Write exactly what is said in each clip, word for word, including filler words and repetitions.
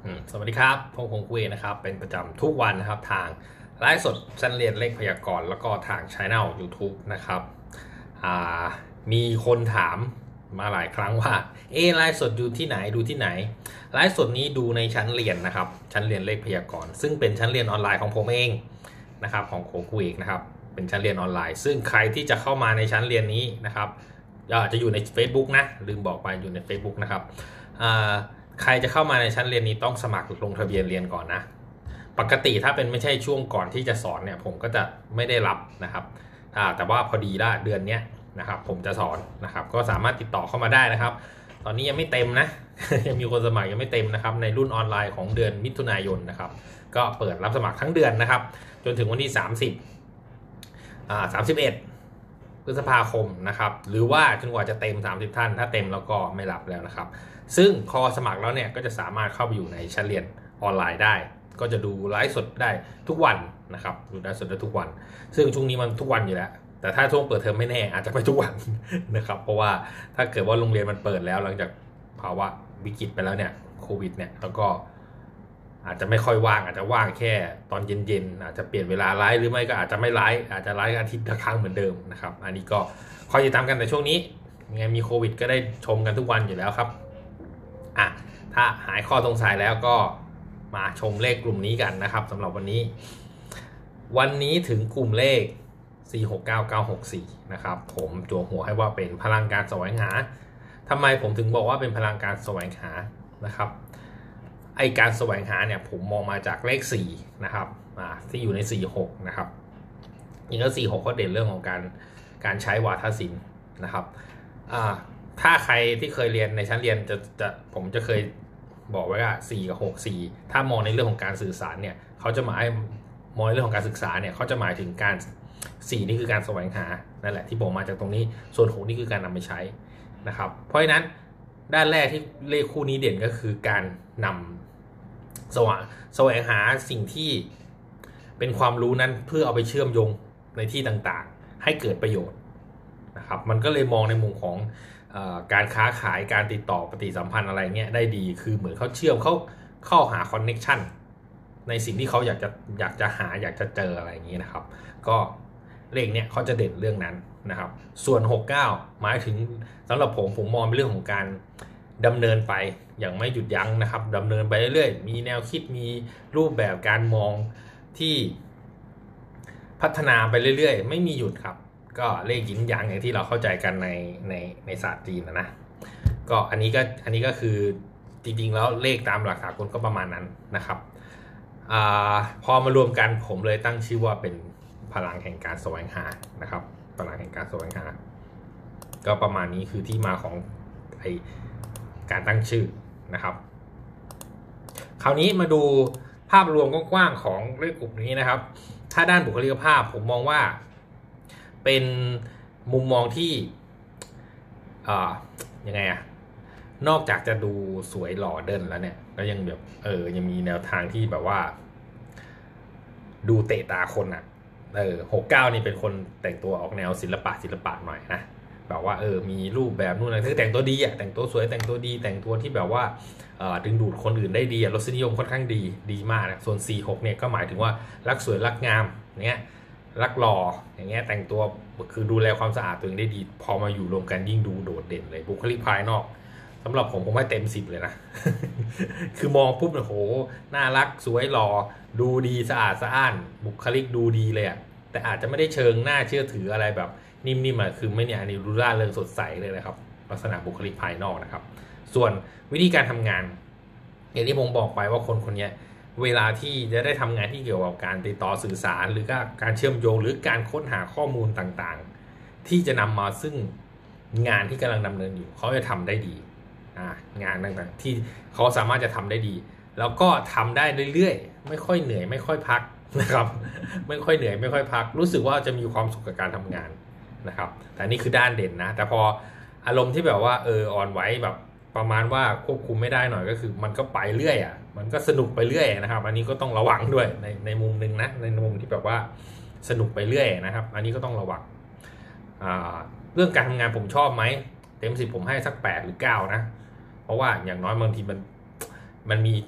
สวัสดีครับผมคงคุยนะครับเป็นประจำทุกวันนะครับทางไลฟ์สดชั้นเรียนเลขพยากรณ์แล้วก็ทางช่อง YouTube นะครับมีคนถามมาหลายครั้งว่าเอไลฟ์สดดูที่ไหนดูที่ไหนไลฟ์สดนี้ดูในชั้นเรียนนะครับชั้นเรียนเลขพยากรณ์ซึ่งเป็นชั้นเรียนออนไลน์ของผมเองนะครับของโคคุยนะครับเป็นชั้นเรียนออนไลน์ซึ่งใครที่จะเข้ามาในชั้นเรียนนี้นะครับจะอยู่ใน Facebook นะลืมบอกไปอยู่ใน Facebook นะครับใครจะเข้ามาในชั้นเรียนนี้ต้องสมัครลงทะเบียนเรียนก่อนนะปกติถ้าเป็นไม่ใช่ช่วงก่อนที่จะสอนเนี่ยผมก็จะไม่ได้รับนะครับแต่ว่าพอดีละเดือนนี้นะครับผมจะสอนนะครับก็สามารถติดต่อเข้ามาได้นะครับตอนนี้ยังไม่เต็มนะยังมีคนสมัครยังไม่เต็มนะครับในรุ่นออนไลน์ของเดือนมิถุนายนนะครับก็เปิดรับสมัครทั้งเดือนนะครับจนถึงวันที่สามสิบอ่าสามสิบเอ็ดพฤษภาคมนะครับหรือว่าจนกว่าจะเต็มสามสิบท่านถ้าเต็มแล้วก็ไม่รับแล้วนะครับซึ่งพอสมัครแล้วเนี่ยก็จะสามารถเข้าไปอยู่ในชั้นเรียนออนไลน์ได้ก็จะดูไลฟ์สดได้ทุกวันนะครับดูไลฟ์สดได้ทุกวันซึ่งช่วงนี้มันทุกวันอยู่แล้วแต่ถ้าช่วงเปิดเทอมไม่แน่อาจจะไม่ทุกวันนะครับเพราะว่าถ้าเกิดว่าโรงเรียนมันเปิดแล้วหลังจากภาวะวิกฤตไปแล้วเนี่ยโควิดเนี่ยแล้วก็อาจจะไม่ค่อยว่างอาจจะว่างแค่ตอนเย็นๆอาจจะเปลี่ยนเวลาไลฟ์หรือไม่ก็อาจจะไม่ไลฟ์อาจจะไลฟ์อาทิตย์ละครั้งเหมือนเดิมนะครับอันนี้ก็คอยติดตามกันแต่ช่วงนี้ยังไงมีโควิดก็ได้ชมกันทุกวันอยู่แล้วครับอ่ะถ้าหายข้อสงสัยแล้วก็มาชมเลขกลุ่มนี้กันนะครับสำหรับวันนี้วันนี้ถึงกลุ่มเลขสี่ หก เก้า เก้า หก สี่นะครับผมจั่วหัวให้ว่าเป็นพลังการแสวงหาทำไมผมถึงบอกว่าเป็นพลังการแสวงหานะครับไอการแสวงหาเนี่ยผมมองมาจากเลขสี่นะครับอ่าที่อยู่ในสี่ หกนะครับอย่างก็สี่ หกก็เด่นเรื่องของการการใช้วาทศิลป์นะครับอ่าถ้าใครที่เคยเรียนในชั้นเรียนจะจะผมจะเคยบอกไว้ว่าสี่กับหก สี่ถ้ามองในเรื่องของการสื่อสารเนี่ยเขาจะหมายมองในเรื่องของการศึกษาเนี่ยเขาจะหมายถึงการสี่นี่คือการแสวงหานั่นแหละที่บอกมาจากตรงนี้ส่วนหกนี่คือการนำไปใช้นะครับเพราะฉะนั้นด้านแรกที่เลขคู่นี้เด่นก็คือการนำแสวงแสวงหาสิ่งที่เป็นความรู้นั้นเพื่อเอาไปเชื่อมโยงในที่ต่างๆให้เกิดประโยชน์นะครับมันก็เลยมองในมุมของการค้าขายการติดต่อปฏิสัมพันธ์อะไรเงี้ยได้ดีคือเหมือนเขาเชื่อมเขาเข้าหาคอนเน็กชันในสิ่งที่เขาอยากจะอยากจะหาอยากจะเจออะไรอย่างนี้นะครับก็เลขเนี้ยเขาจะเด่นเรื่องนั้นนะครับส่วนหก เก้าหมายถึงสำหรับผมผมมองเป็นเรื่องของการดำเนินไปอย่างไม่หยุดยั้งนะครับดำเนินไปเรื่อยๆมีแนวคิดมีรูปแบบการมองที่พัฒนาไปเรื่อยๆไม่มีหยุดครับก็เลขหยินหยางอย่างที่เราเข้าใจกันในในในศาสตร์จีนนะนะก็อันนี้ก็อันนี้ก็คือจริงๆแล้วเลขตามหลักสากลก็ประมาณนั้นนะครับอ่าพอมารวมกันผมเลยตั้งชื่อว่าเป็นพลังแห่งการแสวงหานะครับพลังแห่งการแสวงหาก็ประมาณนี้คือที่มาของไอการตั้งชื่อนะครับคราวนี้มาดูภาพรวมกว้างๆของเลขกลุ่มนี้นะครับถ้าด้านบุคลิกภาพผมมองว่าเป็นมุมมองที่อ่ายังไงอะนอกจากจะดูสวยหล่อเด่นแล้วเนี่ยก็ยังแบบเออยังมีแนวทางที่แบบว่าดูเตะตาคนอะเออหกเก้านี่เป็นคนแต่งตัวออกแนวศิลปะศิลปะหน่อยนะแบบว่าเออมีรูปแบบนู่นนั่นคือแต่งตัวดีอะแต่งตัวสวยแต่งตัวดีแต่งตัวที่แบบว่าเออดึงดูดคนอื่นได้ดีรสนิยมค่อนข้างดีดีมากนะส่วนสี่ หกเนี่ยก็หมายถึงว่ารักสวยรักงามเนี้ยรักหล่ออย่างเงี้ยแต่งตัวคือดูแลความสะอาดตัวเองได้ดีพอมาอยู่รวมกันยิ่งดูโดดเด่นเลยบุคลิกภายนอกสำหรับผมผมให้เต็มสิบเลยนะ คือมองปุ๊บเนี่ยโหน่ารักสวยหล่อดูดีสะอาดสะอ้านบุคลิกดูดีเลยอะแต่อาจจะไม่ได้เชิงน่าเชื่อถืออะไรแบบนิ่มๆอ่ะคือไม่เนี่ยอันนี้ดูร่าเริงสดใสเลยนะครับลักษณะบุคลิกภายนอกนะครับส่วนวิธีการทำงานอย่างที่ผมบอกไปว่าคนคนนี้เวลาที่จะได้ทำงานที่เกี่ยวกับการติดต่อสื่อสารหรือการเชื่อมโยงหรือการค้นหาข้อมูลต่างๆที่จะนำมาซึ่งงานที่กำลังดำเนินอยู่เขาจะทำได้ดีงานต่างๆที่เขาสามารถจะทำได้ดีแล้วก็ทำได้เรื่อยๆไม่ค่อยเหนื่อยไม่ค่อยพักนะครับไม่ค่อยเหนื่อยไม่ค่อยพักรู้สึกว่าจะมีความสุขกับการทำงานนะครับแต่นี่คือด้านเด่นนะแต่พออารมณ์ที่แบบว่าเอออ่อนไหวแบบประมาณว่าควบคุมไม่ได้หน่อยก็คือมันก็ไปเรื่อยอ่ะมันก็สนุกไปเรื่อยนะครับอันนี้ก็ต้องระวังด้วยในในมุมนึงนะในมุมที่แบบว่าสนุกไปเรื่อยนะครับอันนี้ก็ต้องระวังอ่าเรื่องการทำงานผมชอบไหมเต็มสิบผมให้สักแปดหรือเก้านะเพราะว่าอย่างน้อยบางทีมันมันมีจุด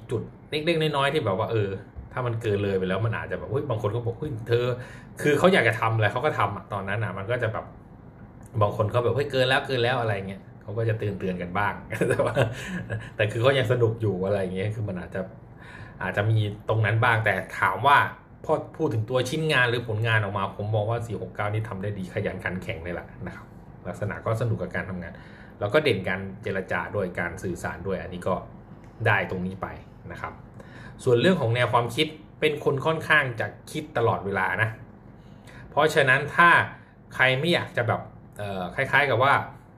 เล็กๆน้อยๆที่แบบว่าเออถ้ามันเกินเลยไปแล้วมันอาจจะแบบเฮ้ยบางคนก็บอกเฮ้ยเธอคือเขาอยากจะทำอะไรเขาก็ทำอ่ะตอนนั้นอ่ะมันก็จะแบบบางคนเขาแบบเฮ้ยเกินแล้วเกินแล้วอะไรเงี้ยเขาก็จะเตือนเตือนกันบ้างแต่ว่าแต่คือเขายังสนุกอยู่อะไรเงี้ยคือมันอาจจะอาจจะมีตรงนั้นบ้างแต่ถามว่าพอพูดถึงตัวชิ้นงานหรือผลงานออกมาผมมองว่าสี่หกเก้านี่ทำได้ดีขยันขันแข็งเลยแหละนะครับลักษณะก็สนุกกับการทำงานแล้วก็เด่นการเจรจาด้วยการสื่อสารด้วยอันนี้ก็ได้ตรงนี้ไปนะครับส่วนเรื่องของแนวความคิดเป็นคนค่อนข้างจะคิดตลอดเวลานะเพราะฉะนั้นถ้าใครไม่อยากจะแบบคล้ายๆกับว่า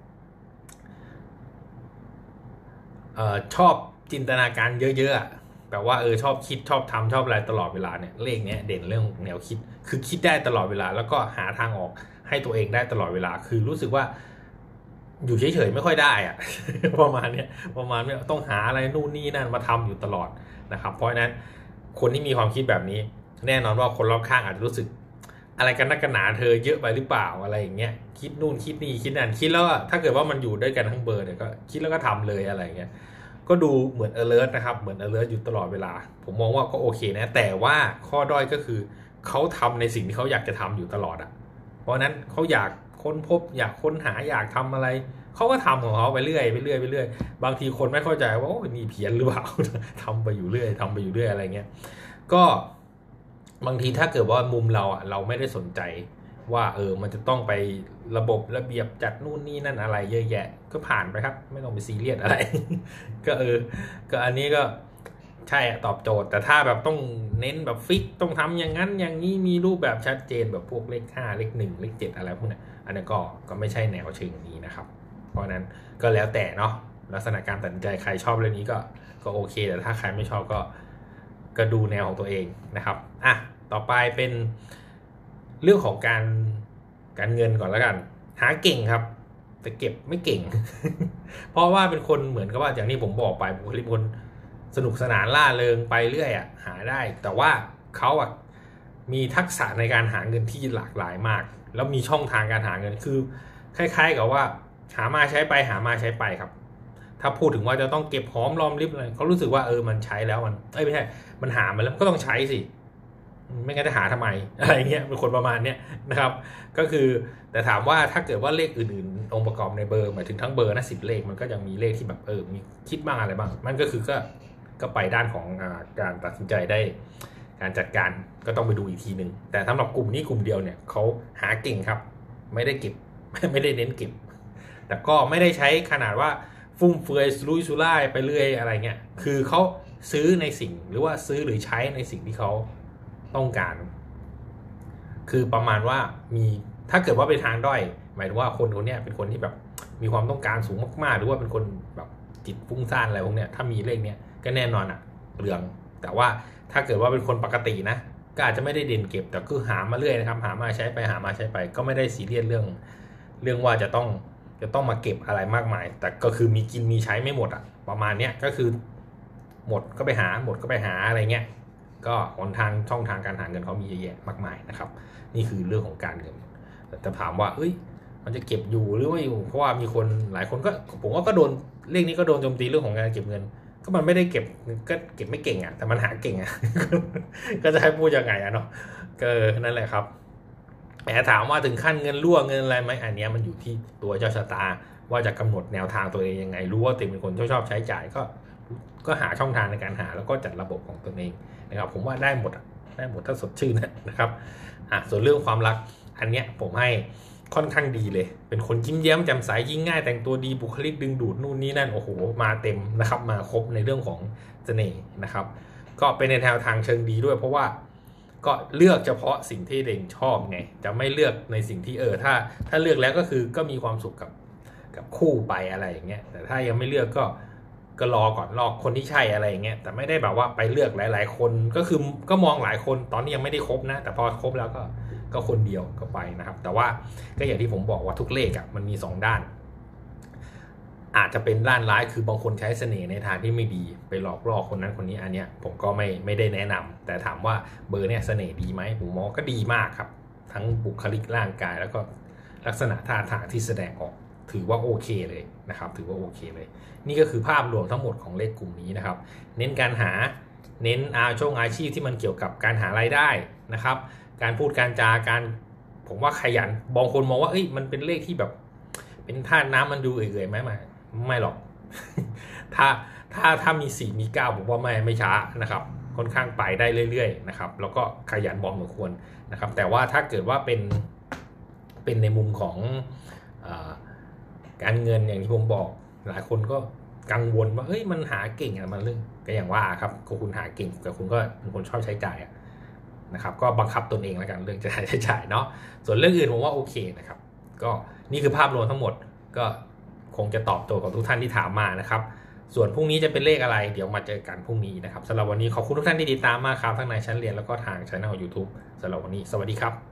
ออชอบจินตนาการเยอะๆแบบว่าเออชอบคิดชอบทำชอบอะไรตลอดเวลาเนี่ยเลขเนี้ยเด่นเรื่องแนวคิดคือคิดได้ตลอดเวลาแล้วก็หาทางออกให้ตัวเองได้ตลอดเวลาคือรู้สึกว่าอยู่เฉยๆไม่ค่อยได้อะ ประมาณนี้ประมาณนี้ต้องหาอะไรนู่นนี่นั่นมาทำอยู่ตลอดนะครับเพราะฉะนั้นคนที่มีความคิดแบบนี้แน่นอนว่าคนรอบข้างอาจจะรู้สึกอะไรกันนักกันหนาเธอเยอะไปหรือเปล่าอะไรอย่างเงี้ยคิดนู่นคิดนี่คิดนั่นคิดแล้วถ้าเกิดว่ามันอยู่ด้วยกันทั้งเบอร์เนี่ยก็คิดแล้วก็ทำเลยอะไรเงี้ยก็ดูเหมือน alert นะครับเหมือน alert อยู่ตลอดเวลาผมมองว่าก็โอเคนะแต่ว่าข้อด้อยก็คือเขาทำในสิ่งที่เขาอยากจะทำอยู่ตลอดอ่ะเพราะนั้นเขาอยากค้นพบอยากค้นหาอยากทำอะไรเขาก็ทำของเขาไปเรื่อยไปเรื่อยไปเรื่อยบางทีคนไม่เข้าใจว่าโอ้นี่เพี้ยนหรือเปล่า ทำไปอยู่เรื่อยทำไปอยู่เรื่อยอะไรเงี้ยก็บางทีถ้าเกิดว่ามุมเราอ่ะเราไม่ได้สนใจว่าเออมันจะต้องไประบบระเบียบจัดนู่นนี่นั่นอะไรเยอะแยะก็ผ่านไปครับไม่ต้องไปซีเรียสอะไร ก็เออก็อันนี้ก็ใช่ตอบโจทย์แต่ถ้าแบบต้องเน้นแบบฟิกต้องทำอย่างนั้นอย่างนี้มีรูปแบบชัดเจนแบบพวกเลขห้าเลขหนึ่งเลขเจ็ดอะไรพวกนี้อันนี้ก็ก็ไม่ใช่แนวเชิงนี้นะครับเพราะนั้นก็แล้วแต่เนาะลักษณะการตัดสินใจใครชอบเรื่องนี้ก็ก็โอเคแต่ถ้าใครไม่ชอบก็ก็ดูแนวของตัวเองนะครับอ่ะต่อไปเป็นเรื่องของการการเงินก่อนแล้วกันหาเก่งครับแต่เก็บไม่เก่ง เพราะว่าเป็นคนเหมือนกับว่าอย่างที่ผมบอกไปบุคลิกคนสนุกสนานล่าเริงไปเรื่อยอ่ะหาได้แต่ว่าเขาอ่ะมีทักษะในการหาเงินที่หลากหลายมากแล้วมีช่องทางการหาเงินคือคล้ายๆกับว่าหามาใช้ไปหามาใช้ไปครับถ้าพูดถึงว่าจะต้องเก็บหอมรอมริบอะไรเขารู้สึกว่าเออมันใช้แล้วมันเอ้ยไม่ใช่มันหามาแล้วก็ต้องใช้สิไม่งั้นจะหาทำไมอะไรเงี้ยเป็นคนประมาณเนี้ยนะครับก็คือแต่ถามว่าถ้าเกิดว่าเลขอื่นๆองค์ประกอบในเบอร์หมายถึงทั้งเบอร์นะสิบเลขมันก็ยังมีเลขที่แบบเออมีคิดบ้างอะไรบ้างมันก็คือก็ก็ไปด้านของการตัดสินใจได้การจัดการก็ต้องไปดูอีกทีหนึ่งแต่สำหรับกลุ่มนี้กลุ่มเดียวเนี่ยเขาหาเก่งครับไม่ได้เก็บไม่ได้เน้นเก็บแต่ก็ไม่ได้ใช้ขนาดว่าฟุ่มเฟือยลุยซุร่ายไปเรื่อยอะไรเงี้ยคือเขาซื้อในสิ่งหรือว่าซื้อหรือใช้ในสิ่งที่เขาต้องการคือประมาณว่ามีถ้าเกิดว่าเป็นทางด้อยหมายถึงว่าคนคนนี้เป็นคนที่แบบมีความต้องการสูงมากๆหรือว่าเป็นคนแบบจิตฟุ้งซ่านอะไรพวกเนี้ยถ้ามีเลขเนี้ยก็แน่นอนอ่ะเปลืองแต่ว่าถ้าเกิดว่าเป็นคนปกตินะก็อาจจะไม่ได้เด่นเก็บแต่คือหามาเรื่อยนะครับหามาใช้ไปหามาใช้ไปก็ไม่ได้ซีเรียสเรื่องเรื่องว่าจะต้องจะต้องมาเก็บอะไรมากมายแต่ก็คือมีกินมีใช้ไม่หมดอ่ะประมาณเนี้ยก็คือหมดก็ไปหาหมดก็ไปหาอะไรเงี้ยก็หนทางช่องทางการหาเงินเขามีเยอะแยะมากมายนะครับนี่คือเรื่องของการเงินแต่ถามว่าเอ้ยมันจะเก็บอยู่หรือไม่อยู่เพราะว่ามีคนหลายคนก็ผมว่าก็โดนเลขนี้ก็โดนโจมตีเรื่องของการเก็บเงินก็มันไม่ได้เก็บก็เก็บไม่เก่งอ่ะแต่มันหาเก่งอ่ะ ก็จะให้พูดยังไงอ่ะเนาะก็นั่นแหละครับแต่ถามว่าถึงขั้นเงินรั่วเงินอะไรไหมอันนี้มันอยู่ที่ตัวเจ้าชะตาว่าจะกำหนดแนวทางตัวเองยังไงรู้ว่าตัวเองเป็นคนชอบชอบใช้จ่ายก็ก็หาช่องทางในการหาแล้วก็จัดระบบของตัวเองนะครับผมว่าได้หมดได้หมดถ้าสดชื่นนะครับอ่ะส่วนเรื่องความรักอันเนี้ยผมให้ค่อนข้างดีเลยเป็นคนยิ้มแย้มแจ่มใสยิ้งง่ายแต่งตัวดีบุคลิกดึงดูดนู่นนี่นั่นโอ้โหมาเต็มนะครับมาครบในเรื่องของเสน่ห์นะครับก็เป็นในแนวทางเชิงดีด้วยเพราะว่าก็เลือกเฉพาะสิ่งที่เด่นชอบไงจะไม่เลือกในสิ่งที่เออถ้าถ้าเลือกแล้วก็คือก็มีความสุขกับกับคู่ไปอะไรอย่างเงี้ยแต่ถ้ายังไม่เลือกก็ก็รอก่อนรอคนที่ใช่อะไรอย่างเงี้ยแต่ไม่ได้แบบว่าไปเลือกหลายๆคนก็คือก็มองหลายคนตอนนี้ยังไม่ได้ครบนะแต่พอครบแล้วก็ก็คนเดียวก็ไปนะครับแต่ว่าก็อย่างที่ผมบอกว่าทุกเลขอ่ะมันมีสองด้านอาจจะเป็นด้านร้ายคือบางคนใช้เสน่ห์ในทางที่ไม่ดีไปหลอกล่อคนนั้นคนนี้อันเนี้ยผมก็ไม่ไม่ได้แนะนำแต่ถามว่าเบอร์เนี่ยเสน่ห์ดีไหมผมมองก็ดีมากครับทั้งบุคลิกร่างกายแล้วก็ลักษณะท่าทางที่แสดงออกถือว่าโอเคเลยนะครับถือว่าโอเคเลยนี่ก็คือภาพรวมทั้งหมดของเลขกลุ่มนี้นะครับเน้นการหาเน้นอาช่วงอาชีพที่มันเกี่ยวกับการหารายได้นะครับการพูดการจาการผมว่าขยันบางคนมองว่าเอ้ยมันเป็นเลขที่แบบเป็นธาตุน้ำมันดูเอื่อยๆไหมไม่ไม่หรอก ถ้าถ้าถ้ามีสี่มีเก้าผมว่าไม่ไม่ช้านะครับค่อนข้างไปได้เรื่อยๆนะครับแล้วก็ขยันบอสมควรนะครับแต่ว่าถ้าเกิดว่าเป็นเป็นในมุมของอ่าการเงินอย่างที่ผมบอกหลายคนก็กังวลว่าเฮ้ยมันหาเก่งอะมันเรื่องก็อย่างว่าครับก็คุณหาเก่งแต่คุณก็เป็นคนชอบใช้จ่ายนะครับก็บังคับตนเองแล้วกันเรื่องจะใช้จ่ายเนาะส่วนเรื่องอื่นผมว่าโอเคนะครับก็นี่คือภาพรวมทั้งหมดก็คงจะตอบโจทย์ของทุกท่านที่ถามมานะครับส่วนพรุ่งนี้จะเป็นเลขอะไรเดี๋ยวมาเจอกันพรุ่งนี้นะครับสำหรับวันนี้ขอบคุณทุกท่านที่ติดตามมากครับทั้งในชั้นเรียนแล้วก็ทางช่อง YouTube สำหรับวันนี้สวัสดีครับ